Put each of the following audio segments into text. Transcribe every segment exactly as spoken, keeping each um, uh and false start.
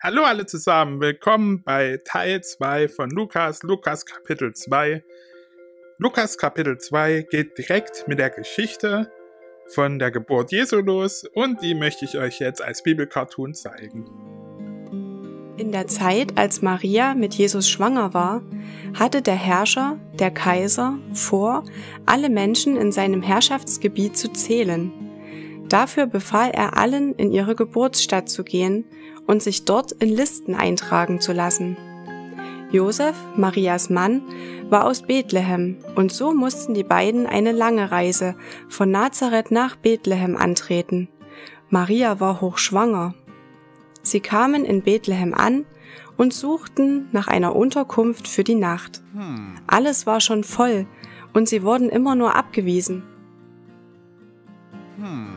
Hallo alle zusammen, willkommen bei Teil zwei von Lukas, Lukas Kapitel zwei. Lukas Kapitel zwei geht direkt mit der Geschichte von der Geburt Jesu los und die möchte ich euch jetzt als Bibelcartoon zeigen. In der Zeit, als Maria mit Jesus schwanger war, hatte der Herrscher, der Kaiser, vor, alle Menschen in seinem Herrschaftsgebiet zu zählen. Dafür befahl er allen, in ihre Geburtsstadt zu gehen und sich dort in Listen eintragen zu lassen. Josef, Marias Mann, war aus Bethlehem und so mussten die beiden eine lange Reise von Nazareth nach Bethlehem antreten. Maria war hochschwanger. Sie kamen in Bethlehem an und suchten nach einer Unterkunft für die Nacht. Hm. Alles war schon voll und sie wurden immer nur abgewiesen. Hm.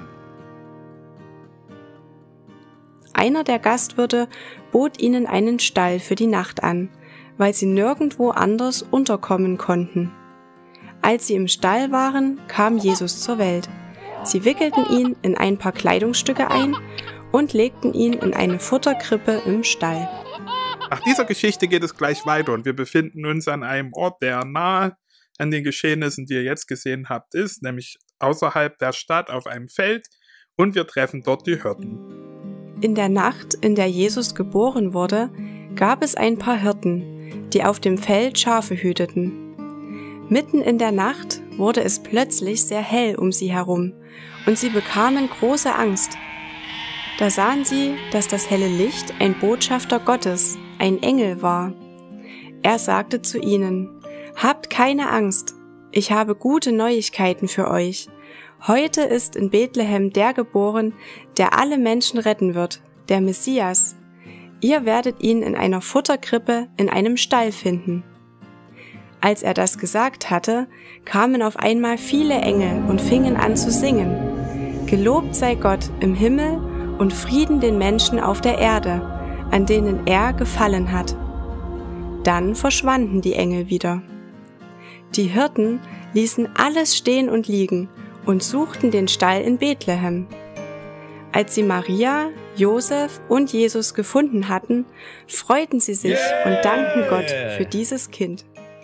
Einer der Gastwirte bot ihnen einen Stall für die Nacht an, weil sie nirgendwo anders unterkommen konnten. Als sie im Stall waren, kam Jesus zur Welt. Sie wickelten ihn in ein paar Kleidungsstücke ein und legten ihn in eine Futterkrippe im Stall. Nach dieser Geschichte geht es gleich weiter und wir befinden uns an einem Ort, der nahe an den Geschehnissen, die ihr jetzt gesehen habt, ist, nämlich außerhalb der Stadt auf einem Feld, und wir treffen dort die Hirten. In der Nacht, in der Jesus geboren wurde, gab es ein paar Hirten, die auf dem Feld Schafe hüteten. Mitten in der Nacht wurde es plötzlich sehr hell um sie herum und sie bekamen große Angst. Da sahen sie, dass das helle Licht ein Botschafter Gottes, ein Engel war. Er sagte zu ihnen: Habt keine Angst, ich habe gute Neuigkeiten für euch. Heute ist in Bethlehem der geboren, der alle Menschen retten wird, der Messias. Ihr werdet ihn in einer Futterkrippe in einem Stall finden. Als er das gesagt hatte, kamen auf einmal viele Engel und fingen an zu singen: Gelobt sei Gott im Himmel und Frieden den Menschen auf der Erde, an denen er gefallen hat. Dann verschwanden die Engel wieder. Die Hirten ließen alles stehen und liegen und suchten den Stall in Bethlehem. Als sie Maria, Josef und Jesus gefunden hatten, freuten sie sich yeah. und dankten Gott für dieses Kind.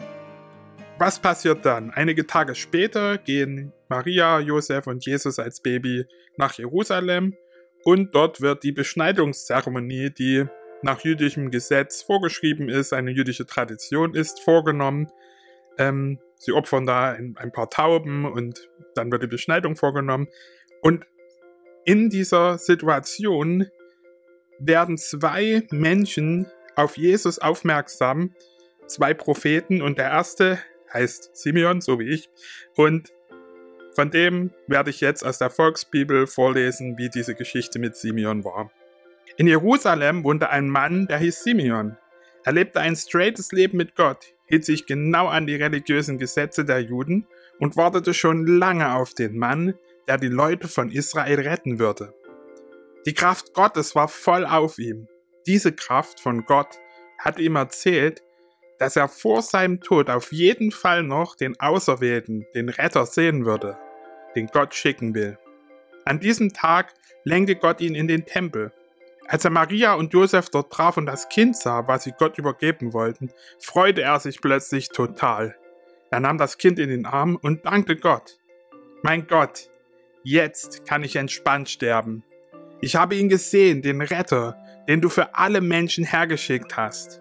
Was passiert dann? Einige Tage später gehen Maria, Josef und Jesus als Baby nach Jerusalem und dort wird die Beschneidungszeremonie, die nach jüdischem Gesetz vorgeschrieben ist, eine jüdische Tradition ist, vorgenommen. Ähm, sie opfern da ein, ein paar Tauben und dann wird die Beschneidung vorgenommen. Und in dieser Situation werden zwei Menschen auf Jesus aufmerksam, zwei Propheten, und der erste heißt Simeon, so wie ich, und von dem werde ich jetzt aus der Volksbibel vorlesen, wie diese Geschichte mit Simeon war. In Jerusalem wohnte ein Mann, der hieß Simeon. Er lebte ein straightes Leben mit Gott, hielt sich genau an die religiösen Gesetze der Juden und wartete schon lange auf den Mann, der die Leute von Israel retten würde. Die Kraft Gottes war voll auf ihm. Diese Kraft von Gott hatte ihm erzählt, dass er vor seinem Tod auf jeden Fall noch den Auserwählten, den Retter, sehen würde, den Gott schicken will. An diesem Tag lenkte Gott ihn in den Tempel. Als er Maria und Josef dort traf und das Kind sah, was sie Gott übergeben wollten, freute er sich plötzlich total. Er nahm das Kind in den Arm und dankte Gott. Mein Gott, jetzt kann ich entspannt sterben. Ich habe ihn gesehen, den Retter, den du für alle Menschen hergeschickt hast.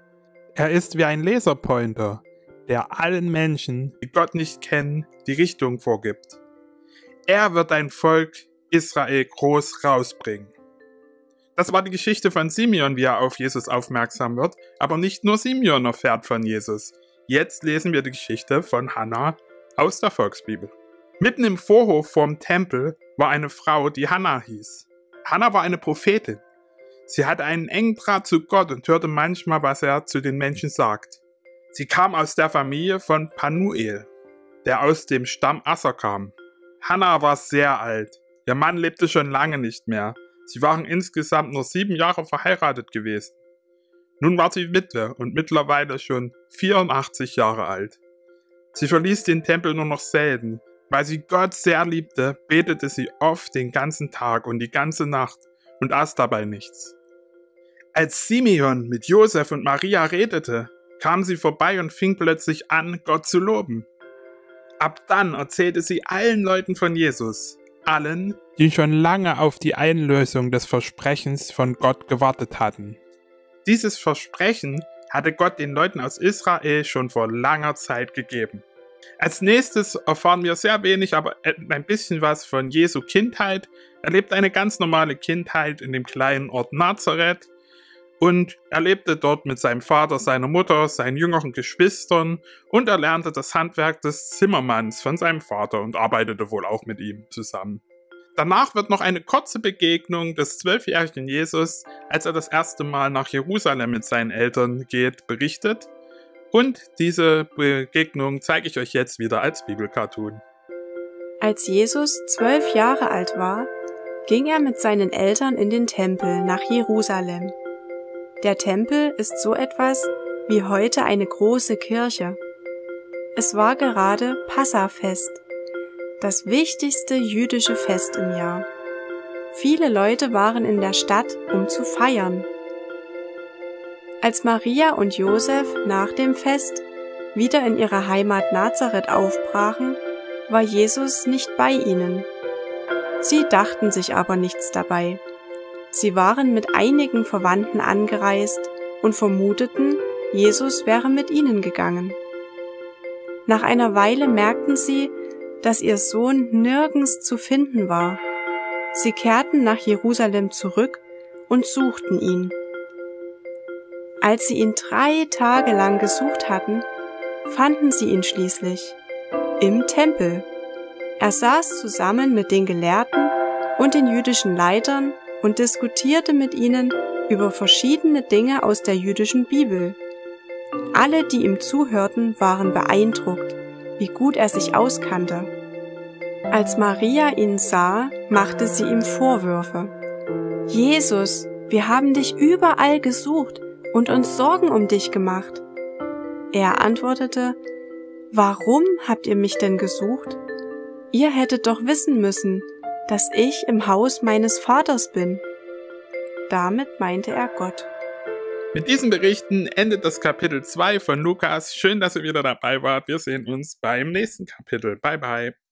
Er ist wie ein Laserpointer, der allen Menschen, die Gott nicht kennen, die Richtung vorgibt. Er wird dein Volk Israel groß rausbringen. Das war die Geschichte von Simeon, wie er auf Jesus aufmerksam wird, aber nicht nur Simeon erfährt von Jesus. Jetzt lesen wir die Geschichte von Hannah aus der Volksbibel. Mitten im Vorhof vorm Tempel war eine Frau, die Hannah hieß. Hannah war eine Prophetin. Sie hatte einen engen Draht zu Gott und hörte manchmal, was er zu den Menschen sagt. Sie kam aus der Familie von Panuel, der aus dem Stamm Asser kam. Hannah war sehr alt. Ihr Mann lebte schon lange nicht mehr. Sie waren insgesamt nur sieben Jahre verheiratet gewesen. Nun war sie Witwe und mittlerweile schon vierundachtzig Jahre alt. Sie verließ den Tempel nur noch selten. Weil sie Gott sehr liebte, betete sie oft den ganzen Tag und die ganze Nacht und aß dabei nichts. Als Simeon mit Josef und Maria redete, kam sie vorbei und fing plötzlich an, Gott zu loben. Ab dann erzählte sie allen Leuten von Jesus, allen, die schon lange auf die Einlösung des Versprechens von Gott gewartet hatten. Dieses Versprechen hatte Gott den Leuten aus Israel schon vor langer Zeit gegeben. Als nächstes erfahren wir sehr wenig, aber ein bisschen was von Jesu Kindheit. Er lebte eine ganz normale Kindheit in dem kleinen Ort Nazareth und er lebte dort mit seinem Vater, seiner Mutter, seinen jüngeren Geschwistern und er lernte das Handwerk des Zimmermanns von seinem Vater und arbeitete wohl auch mit ihm zusammen. Danach wird noch eine kurze Begegnung des zwölfjährigen Jesus, als er das erste Mal nach Jerusalem mit seinen Eltern geht, berichtet. Und diese Begegnung zeige ich euch jetzt wieder als Bibelcartoon. Als Jesus zwölf Jahre alt war, ging er mit seinen Eltern in den Tempel nach Jerusalem. Der Tempel ist so etwas wie heute eine große Kirche. Es war gerade Passafest, das wichtigste jüdische Fest im Jahr. Viele Leute waren in der Stadt, um zu feiern. Als Maria und Josef nach dem Fest wieder in ihre Heimat Nazareth aufbrachen, war Jesus nicht bei ihnen. Sie dachten sich aber nichts dabei. Sie waren mit einigen Verwandten angereist und vermuteten, Jesus wäre mit ihnen gegangen. Nach einer Weile merkten sie, dass ihr Sohn nirgends zu finden war. Sie kehrten nach Jerusalem zurück und suchten ihn. Als sie ihn drei Tage lang gesucht hatten, fanden sie ihn schließlich im Tempel. Er saß zusammen mit den Gelehrten und den jüdischen Leitern und diskutierte mit ihnen über verschiedene Dinge aus der jüdischen Bibel. Alle, die ihm zuhörten, waren beeindruckt, wie gut er sich auskannte. Als Maria ihn sah, machte sie ihm Vorwürfe. Jesus, wir haben dich überall gesucht und uns Sorgen um dich gemacht. Er antwortete, warum habt ihr mich denn gesucht? Ihr hättet doch wissen müssen, dass ich im Haus meines Vaters bin. Damit meinte er Gott. Mit diesen Berichten endet das Kapitel zwei von Lukas. Schön, dass ihr wieder dabei wart. Wir sehen uns beim nächsten Kapitel. Bye, bye.